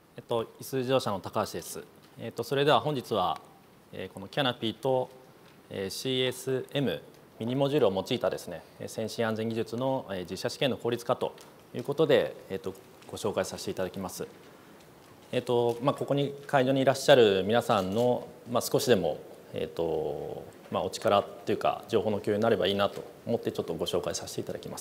いすゞ自動車の高橋です。それでは本日は、このキャナピーと CSM ミニモジュールを用いたですね、先進安全技術の実車試験の効率化ということで、ご紹介させていただきます。ここに会場にいらっしゃる皆さんの、少しでも、お力というか情報の共有になればいいなと思ってちょっとご紹介させていただきます。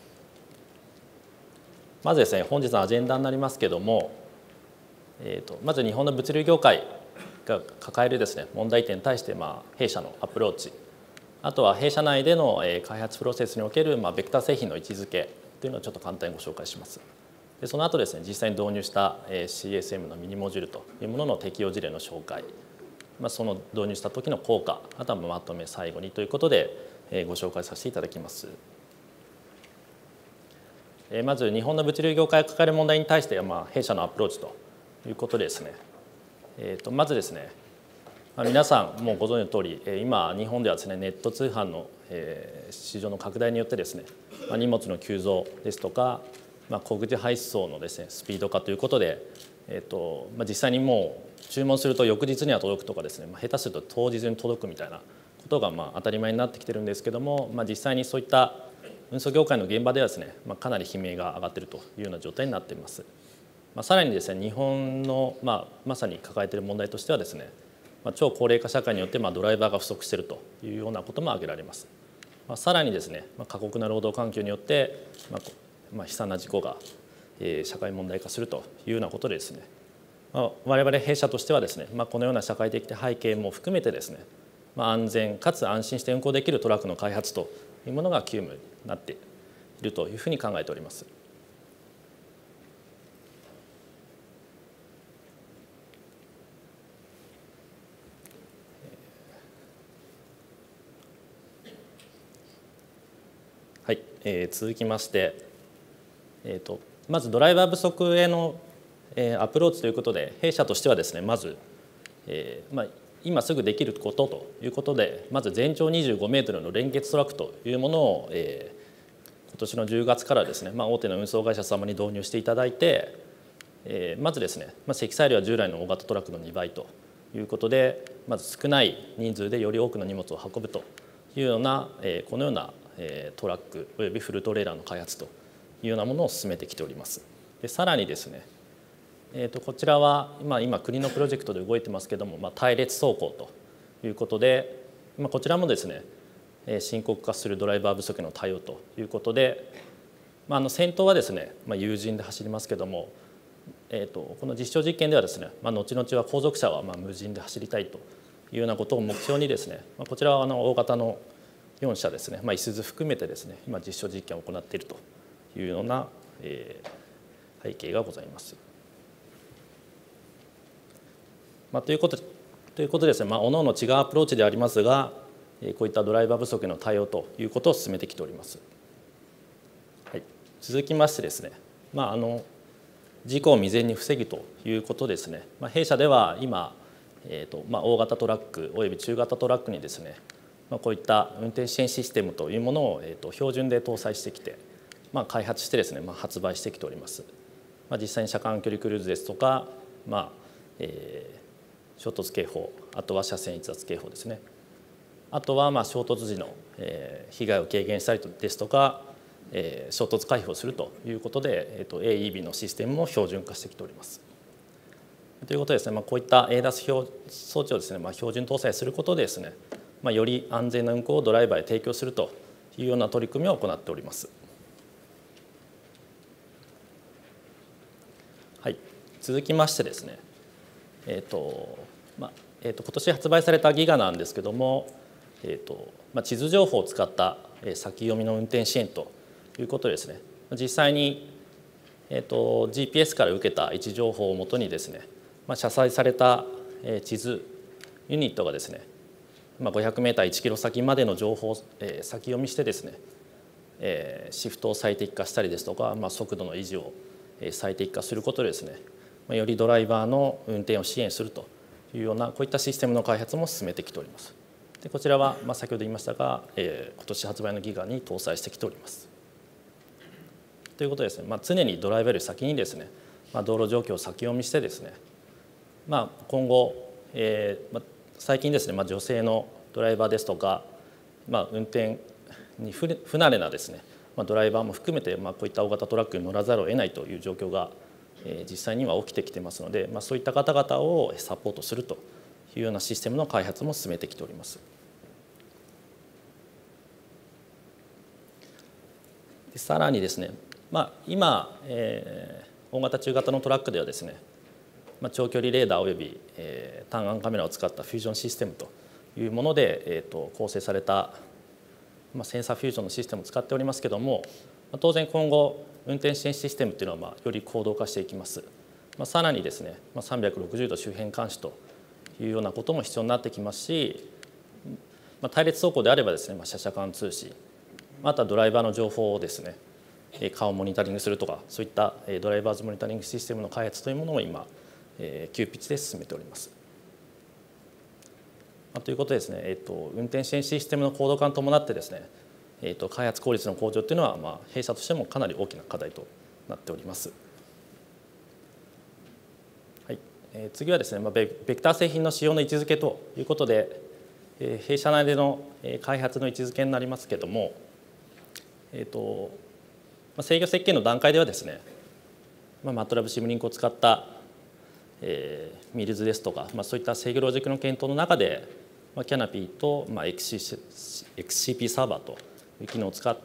まずですね、本日のアジェンダになりますけれども、まず日本の物流業界が抱えるですね、問題点に対して弊社のアプローチ、あとは弊社内での開発プロセスにおけるベクター製品の位置づけというのをちょっと簡単にご紹介します。でその後ですね、実際に導入した CSM のミニモジュールというものの適用事例の紹介、その導入した時の効果、あとはまとめ最後にということでご紹介させていただきます。まず日本の物流業界が抱える問題に対して弊社のアプローチということでですね、まずですね、皆さんもご存知の通り、今日本ではですね、ネット通販の市場の拡大によってですね、荷物の急増ですとか、小口配送のですねスピード化ということで、実際にもう注文すると翌日には届くとかですね、下手すると当日に届くみたいなことが当たり前になってきてるんですけども、実際にそういった運送業界の現場ではですね、かなり悲鳴が上がっているというような状態になっています。さらにですね、日本のまさに抱えている問題としてはですね、超高齢化社会によってドライバーが不足しているというようなことも挙げられます。さらにですね、過酷な労働環境によって悲惨な事故が社会問題化するというようなことでですね、我々弊社としてはですね、このような社会的背景も含めてですね、安全かつ安心して運行できるトラックの開発というものが急務になっているというふうに考えております。はい、続きまして、まずドライバー不足へのアプローチということで、弊社としてはですね、まず、今すぐできることということで、まず全長25メートルの連結トラックというものを、今年の10月からですね、大手の運送会社様に導入していただいて、まずですね、積載量は従来の大型トラックの2倍ということで、まず少ない人数でより多くの荷物を運ぶというような、このようなトラックおよびフルトレーラーの開発というようなものを進めてきております。でさらにですね、こちらは今国のプロジェクトで動いてますけども、隊列走行ということで、こちらもですね、深刻化するドライバー不足への対応ということで、先頭はですね、有人で走りますけども、この実証実験ではですね、後々は後続車は無人で走りたいというようなことを目標にですね、こちらは大型の4社ですね、いすゞ含めてですね、今実証実験を行っているというような背景がございます。ということでですね、各々違うアプローチでありますが、こういったドライバー不足への対応ということを進めてきております。はい、続きましてですね、事故を未然に防ぐということですね、弊社では今、大型トラックおよび中型トラックにですね、こういった運転支援システムというものを標準で搭載してきて、開発してですね、発売してきております。実際に車間距離クルーズですとか、衝突警報、あとは車線逸脱警報ですね、あとは衝突時の被害を軽減したりですとか、衝突回避をするということで、AEB のシステムも標準化してきております。ということでですね、こういった ADAS 装置をですね、標準搭載することでですね、より安全な運行をドライバーへ提供するというような取り組みを行っております。はい、続きましてですね、今年発売されたギガなんですけども、地図情報を使った先読みの運転支援ということでですね、実際に、GPS から受けた位置情報をもとにですね、車載された地図ユニットがですね、500メーター1キロ先までの情報を先読みしてですね、シフトを最適化したりですとか、速度の維持を最適化することでですね、よりドライバーの運転を支援するというようなこういったシステムの開発も進めてきております。でこちらは先ほど言いましたが、今年発売のギガに搭載してきております。ということでですね、常にドライバーより先にですね、 道路状況を先読みしてですね、今後、最近ですね、女性のドライバーですとか、運転に不慣れなですね、ドライバーも含めて、こういった大型トラックに乗らざるを得ないという状況が実際には起きてきてますので、そういった方々をサポートするというようなシステムの開発も進めてきております。でさらにですね、今、大型中型のトラックではですね、長距離レーダーおよび単眼カメラを使ったフュージョンシステムというもので構成されたセンサーフュージョンのシステムを使っておりますけども、当然今後運転支援システムというのはより高度化していきます。さらにですね、360度周辺監視というようなことも必要になってきますし、対列走行であればですね、車車間通信、またドライバーの情報をですね、顔をモニタリングするとか、そういったドライバーズモニタリングシステムの開発というものも今急ピッチで進めております。ということでですね、運転支援システムの高度化に伴ってですね、開発効率の向上というのは、弊社としてもかなり大きな課題となっております。はい、次はですね、ベクター製品の使用の位置づけということで、弊社内での開発の位置づけになりますけれども、制御設計の段階ではですね、マットラブシムリンクを使ったミルズですとか、そういった制御ロジックの検討の中で、キャナピーと、XCP サーバーという機能を使って、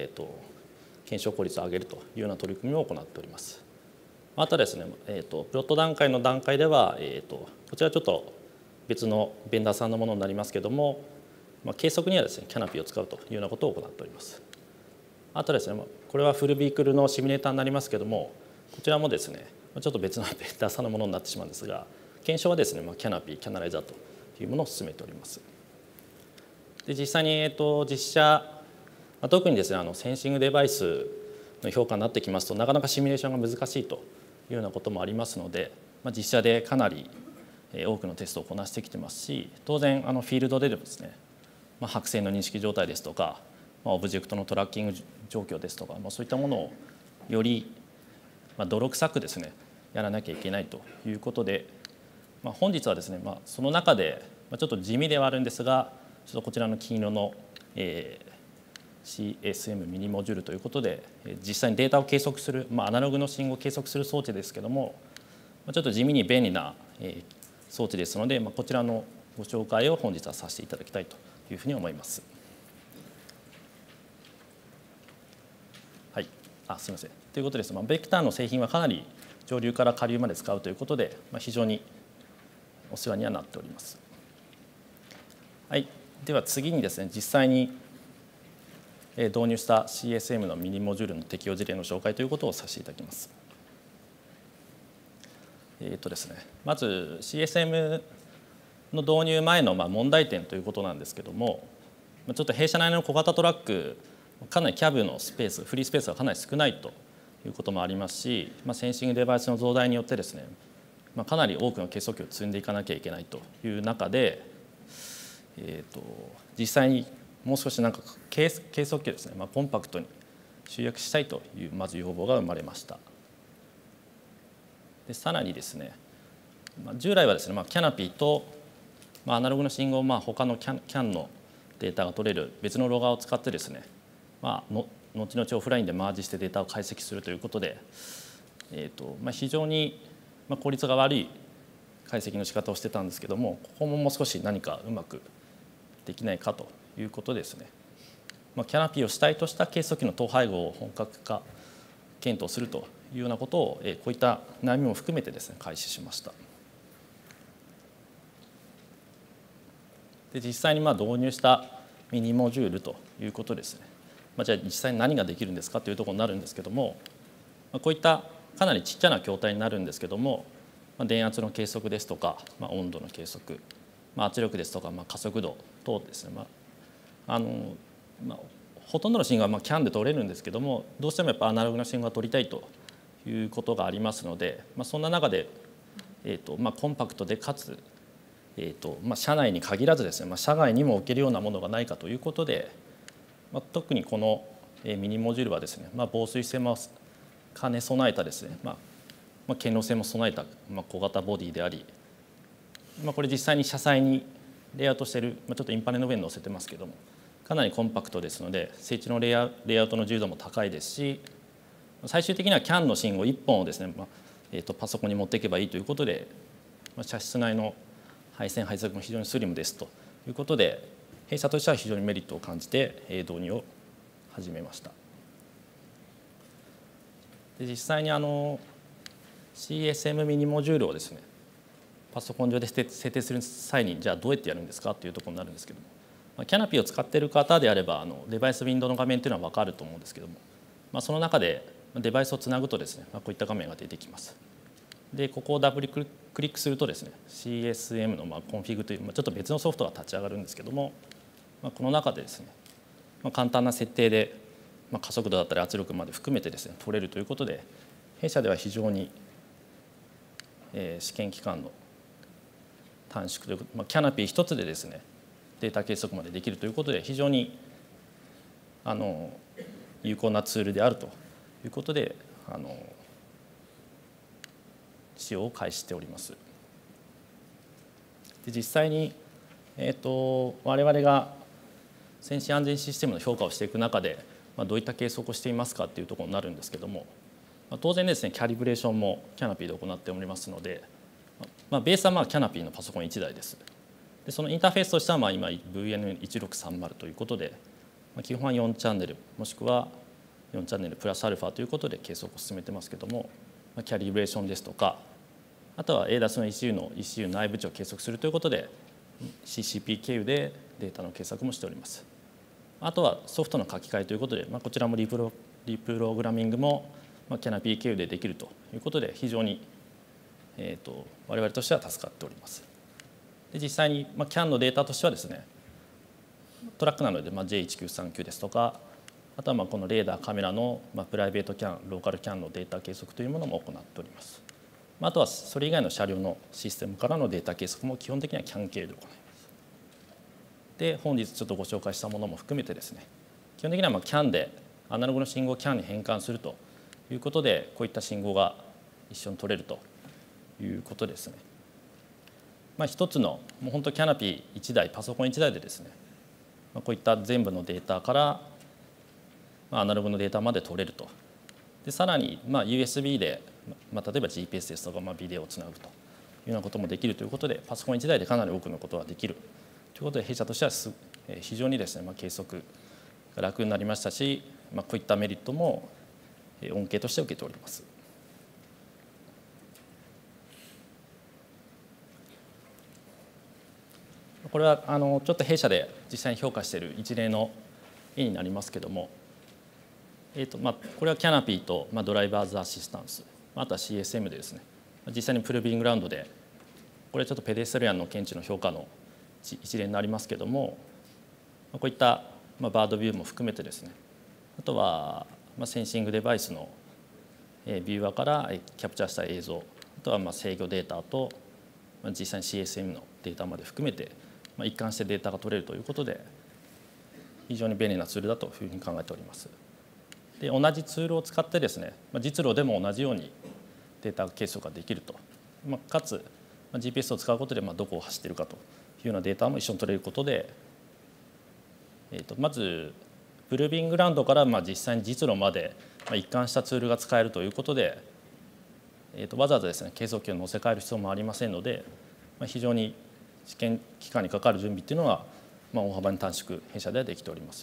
検証効率を上げるというような取り組みを行っております。またですね、プロット段階の段階では、こちらちょっと別のベンダーさんのものになりますけれども、計測にはですね、キャナピーを使うというようなことを行っております。あとですね、これはフルビークルのシミュレーターになりますけれども、こちらもですね、ちょっと別のベンダーさんのものになってしまうんですが、検証はですね、キャナピー、キャナライザーというものを進めております。で実際に、実写、特にですね、センシングデバイスの評価になってきますと、なかなかシミュレーションが難しいというようなこともありますので、実写でかなり多くのテストをこなしてきてますし、当然フィールドでですね、白線の認識状態ですとか、オブジェクトのトラッキング状況ですとか、そういったものをより泥臭くですねやらなきゃいけないということで、本日はですね、その中でちょっと地味ではあるんですが、ちょっとこちらの金色の、CSM ミニモジュールということで、実際にデータを計測する、アナログの信号を計測する装置ですけども、ちょっと地味に便利な装置ですので、こちらのご紹介を本日はさせていただきたいというふうに思います。はい、すみません。ということです。ベクターの製品はかなり上流から下流まで使うということで、非常にお世話にはなっております。はい、では次にですね、実際に導入した CSM のミニモジュールの適用事例の紹介ということをさせていただきます。ですね、まず CSM の導入前の問題点ということなんですけども、ちょっと弊社内の小型トラックかなりキャブのスペース、フリースペースがかなり少ないということもありますし、センシングデバイスの増大によってですね、かなり多くの計測器を積んでいかなきゃいけないという中で、実際にもう少し計測器をですね、コンパクトに集約したいというまず要望が生まれました。でさらにですね、従来はですね、キャナピーとアナログの信号、他のCANのデータが取れる別のロガーを使ってですね、後々オフラインでマージしてデータを解析するということで、非常に効率が悪い解析の仕方をしてたんですけども、ここももう少し何かうまくできないかということですね、キャナピーを主体とした計測器の統廃合を本格化検討するというようなことを、こういった悩みも含めてですね開始しました。で実際に導入したミニモジュールということですね、じゃあ実際に何ができるんですかというところになるんですけども、こういったかなりちっちゃな筐体になるんですけども、電圧の計測ですとか、温度の計測、圧力ですとか、加速度等ですね、ほとんどの信号はCAN で取れるんですけども、どうしてもやっぱアナログの信号が取りたいということがありますので、そんな中で、コンパクトでかつ、車内に限らずですね、車外にも置けるようなものがないかということで、特にこのミニモジュールはですね、防水性も兼ね備えたですね、 堅牢性も備えた小型ボディであり、これ実際に車載にレイアウトしている、ちょっとインパネの上に載せてますけども、かなりコンパクトですので静置のレイアウトの自由度も高いですし、最終的には CAN の信号1本をですね、パソコンに持っていけばいいということで、車室内の配線配索も非常にスリムですということで、弊社としては非常にメリットを感じて導入を始めました。で実際にCSM ミニモジュールをですね、パソコン上で設定する際にじゃあどうやってやるんですかというところになるんですけども、キャナピーを使っている方であればデバイスウィンドウの画面というのは分かると思うんですけども、その中でデバイスをつなぐとですね、こういった画面が出てきます。でここをダブルクリックするとですね CSM のコンフィグというちょっと別のソフトが立ち上がるんですけども、この中でですね、簡単な設定で加速度だったり圧力まで含めてですね取れるということで、弊社では非常に試験期間の短縮ということ、キャナピー一つでですねデータ計測までできるということで非常に有効なツールであるということで使用を開始しております。で実際に、我々が先進安全システムの評価をしていく中で、どういった計測をしていますかというところになるんですけども、当然ですねキャリブレーションもキャナピーで行っておりますので、ベースはキャナピーのパソコン1台です。でそのインターフェースとしては今 VN1630 ということで、基本は4チャンネルもしくは4チャンネルプラスアルファということで計測を進めてますけども、キャリブレーションですとか、あとは ADAS の ECU 内部値を計測するということで CCP 経由でデータの計測もしております。あとはソフトの書き換えということで、こちらもリプログラミングもキャナピー経由でできるということで非常に、我々としては助かっております。で実際に、CAN のデータとしてはですね、トラックなので、J1939 ですとか、あとはこのレーダーカメラの、プライベート CAN ローカル CAN のデータ計測というものも行っております。あとはそれ以外の車両のシステムからのデータ計測も基本的には CAN 経由で行います。で本日ちょっとご紹介したものも含めてですね、基本的にはCAN でアナログの信号を CAN に変換するということで、こういった信号が一緒に取れるということですね。一つのもう本当キャナピー1台パソコン1台でですね、こういった全部のデータからアナログのデータまで取れると。でさらにUSB で、例えば GPS ですとかビデオをつなぐというようなこともできるということで、パソコン1台でかなり多くのことができるということで、弊社としては非常にですね、計測が楽になりましたし、こういったメリットも恩恵として受けております。これはちょっと弊社で実際に評価している一例の絵になりますけども、これはキャナピーとドライバーズアシスタンス、あとは CSM でですね、実際にプルービングラウンドで、これはちょっとペデストリアンの検知の評価の一例になりますけども、こういったバードビューも含めてですね、あとはセンシングデバイスのビューアーからキャプチャーした映像、あとは制御データと実際に CSM のデータまで含めて一貫してデータが取れるということで、非常に便利なツールだというふうに考えております。で同じツールを使ってですね、実路でも同じようにデータ計測ができると、かつ GPS を使うことでどこを走っているかというようなデータも一緒に取れることで、まずプルービングラウンドから実際に実路まで一貫したツールが使えるということで、わざわざですね計測器を載せ替える必要もありませんので、非常に試験期間にかかる準備というのは大幅に短縮弊社ではできております。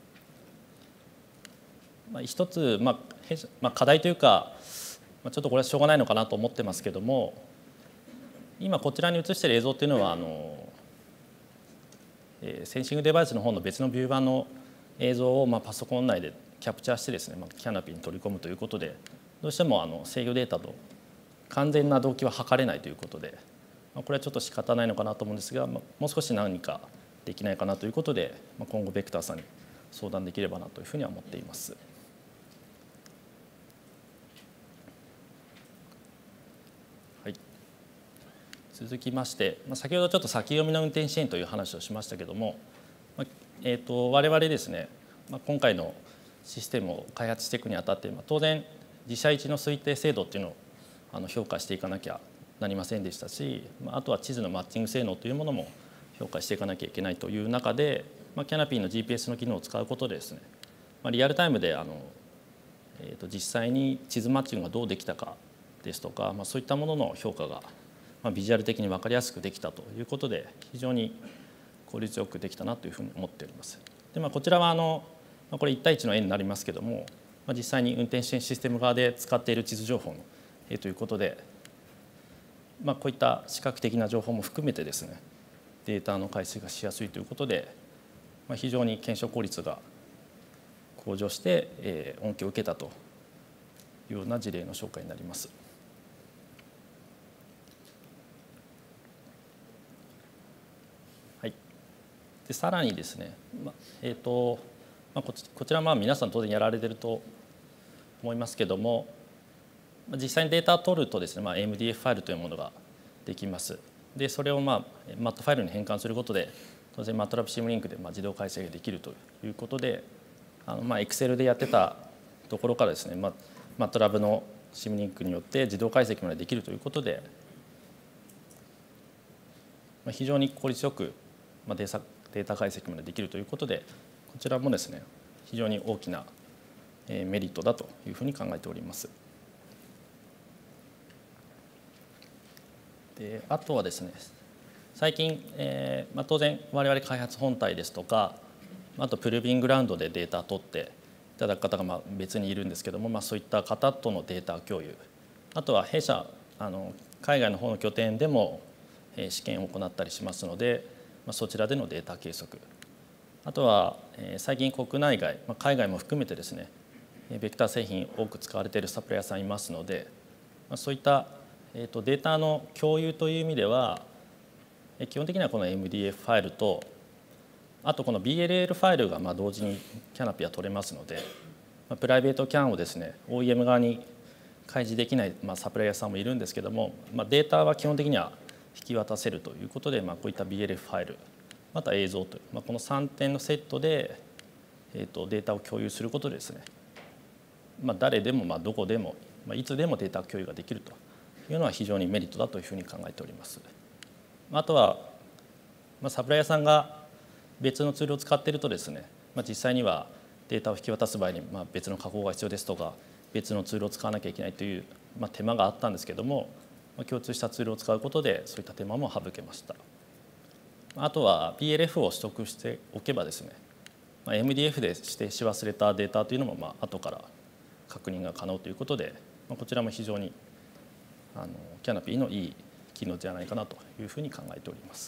一つ、課題というか、ちょっとこれはしょうがないのかなと思ってますけども、今こちらに映している映像というのはセンシングデバイスの方の別のビュー版の映像をパソコン内でキャプチャーしてですね、キャナピーに取り込むということで、どうしても制御データと完全な同期は測れないということで、これはちょっと仕方ないのかなと思うんですが、もう少し何かできないかなということで、今後ベクターさんに相談できればなというふうには思っています。はい、続きまして、先ほどちょっと先読みの運転支援という話をしましたけども、我々ですね、今回のシステムを開発していくにあたって、当然自社一の推定精度っていうの評価していかなきゃなりませんでしたし、あとは地図のマッチング性能というものも評価していかなきゃいけないという中で、キャナピーの GPS の機能を使うことでですね、リアルタイムで実際に地図マッチングがどうできたかですとか、そういったものの評価がビジュアル的に分かりやすくできたということで非常に効率よくできたなというふうに思っております。で、こちらはこれ1対1の絵になりますけども、実際に運転支援システム側で使っている地図情報の絵ということで、こういった視覚的な情報も含めてですね、データの解析がしやすいということで、非常に検証効率が向上して恩恵を受けたというような事例の紹介になります。はい、でさらにですね、こちらは皆さん当然やられていると思いますけども、実際にデータを取るとですね、MDF ファイルというものができます。でそれをMAT ファイルに変換することで当然 MATLAB シムリンクで自動解析ができるということで、Excel でやってたところからですね、MATLAB のシムリンクによって自動解析までできるということで、非常に効率よくデータ解析までできるということで、こちらもですね非常に大きなメリットだというふうに考えております。であとはですね、最近、当然我々開発本体ですとか、あとプルービンググラウンドでデータを取っていただく方が別にいるんですけども、そういった方とのデータ共有、あとは弊社海外の方の拠点でも試験を行ったりしますので、そちらでのデータ計測、あとは最近国内外、海外も含めてですねベクター製品多く使われているサプライヤーさんいますので、そういったデータの共有という意味では基本的にはこの MDF ファイルとあとこの BLL ファイルが同時にキャナピは取れますので、プライベートキャンをですね OEM 側に開示できないサプライヤーさんもいるんですけども、データは基本的には引き渡せるということで、こういった BLF ファイルまた映像という、この3点のセットで、データを共有することでですね、誰でもどこでも、いつでもデータ共有ができるというのは非常にメリットだというふうに考えております。あとは、サプライヤーさんが別のツールを使っているとですね、実際にはデータを引き渡す場合に別の加工が必要ですとか別のツールを使わなきゃいけないという手間があったんですけども、共通したツールを使うことでそういった手間も省けました。あとは BLF を取得しておけばですね、MDF で指定し忘れたデータというのも後から確認が可能ということで、こちらも非常にキャナピーのいい機能じゃないかなというふうに考えております。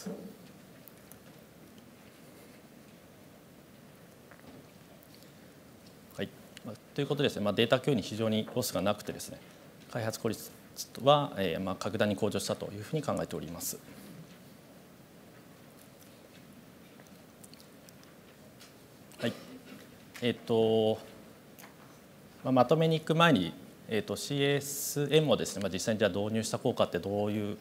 はい、ということでですね、データ共有に非常にロスがなくてですね、開発効率は格段に向上したというふうに考えております。はい、まとめに行く前に、CSM をですね、実際にじゃあ導入した効果ってどういう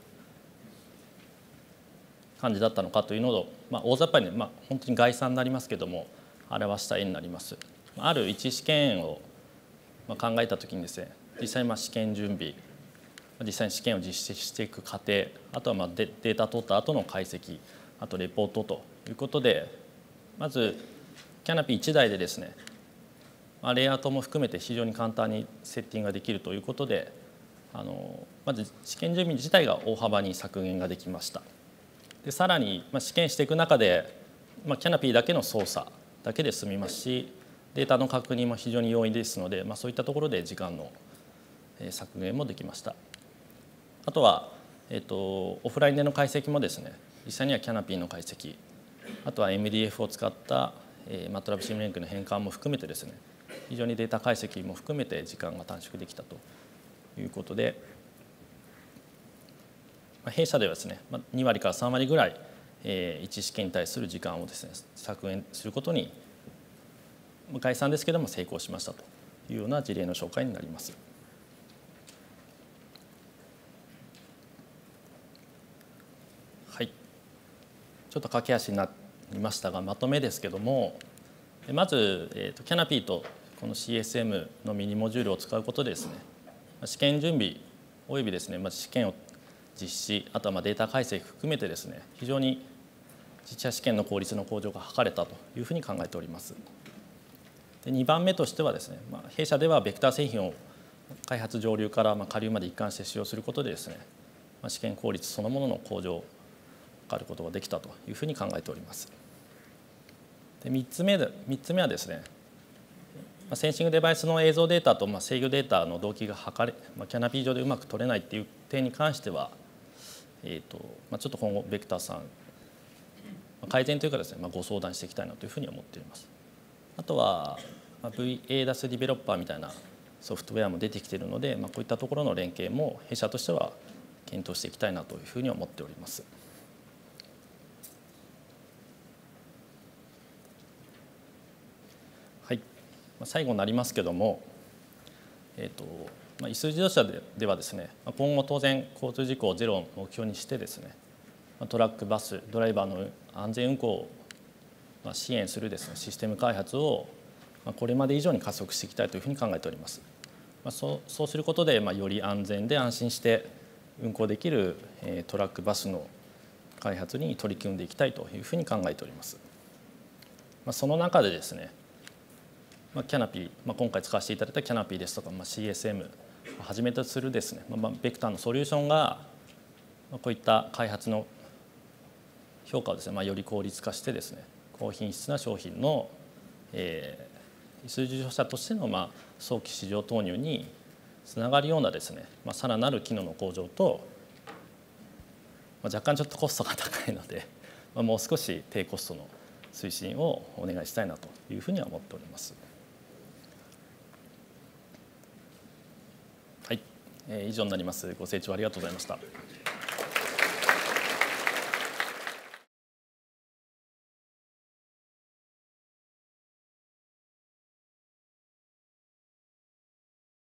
感じだったのかというのを、大雑把に、本当に概算になりますけども表した絵になります。ある一試験を考えたときにですね、実際に試験準備、実際に試験を実施していく過程、あとはデータ取った後の解析、あとレポートということで、まずキャナピー1台でですね、レイアウトも含めて非常に簡単にセッティングができるということで、まず試験準備自体が大幅に削減ができました。でさらに試験していく中で、キャナピーだけの操作だけで済みますし、データの確認も非常に容易ですので、そういったところで時間の削減もできました。あとは、オフラインでの解析もですね、実際にはキャナピーの解析、あとは MDF を使ったMATLAB シムリンクの変換も含めてですね、非常にデータ解析も含めて時間が短縮できたということで、弊社ではですね、2割から3割ぐらい1試験に対する時間をですね削減することに概算ですけども成功しましたというような事例の紹介になります。はい、ちょっと駆け足になりましたがまとめですけども、まず、キャナピーとこの CSM のミニモジュールを使うことでですね、試験準備およびですね、試験を実施、あとはデータ解析含めてですね、非常に自治体試験の効率の向上が図れたというふうに考えております。で2番目としてはですね、弊社ではベクター製品を開発上流から下流まで一貫して使用することでですね、試験効率そのものの向上を図ることができたというふうに考えております。で3つ目はですね、センシングデバイスの映像データと制御データの同期が測れ、キャナピー上でうまく取れないっていう点に関しては、ちょっと今後ベクターさん改善というかですね、ご相談していきたいなというふうに思っています。あとは VADAS ディベロッパーみたいなソフトウェアも出てきているので、こういったところの連携も弊社としては検討していきたいなというふうに思っております。はい、最後になりますけども、イス自動車ではですね、今後当然交通事故をゼロを目標にしてですね、トラックバスドライバーの安全運行を支援するですね、システム開発をこれまで以上に加速していきたいというふうに考えております。そうすることでより安全で安心して運行できるトラックバスの開発に取り組んでいきたいというふうに考えております。その中でですね、キャナピー、今回使わせていただいたキャナピーですとか、CSM をはじめとするですね、ベクターのソリューションがこういった開発の評価をですね、より効率化してですね、高品質な商品のイス自動車としての早期市場投入につながるようなですね、さらなる機能の向上と、若干ちょっとコストが高いので、もう少し低コストの推進をお願いしたいなというふうには思っております。はい、以上になります。ご清聴ありがとうございました。